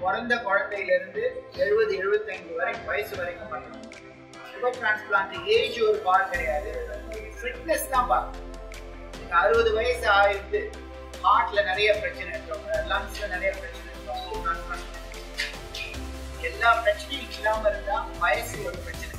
பிறந்த குழந்தையிலிருந்து 70-75 வயசு வரைக்கும் பண்ணணும். லிவர் டிரான்ஸ்பிளான்ட் ஏஜ் ஒரு பார் கிடையாது, ஃபிட்னஸ் தான் பார்க்கணும். 60 வயசு ஆயிடுது, ஹார்ட்ல நிறைய பிரச்சனை இருக்கவங்க, லங்ஸ்ல நிறைய பிரச்சனை இருக்கவங்க எல்லா பிரச்சனையும் இல்லாம இருந்தா வயசு ஒரு பிரச்சனை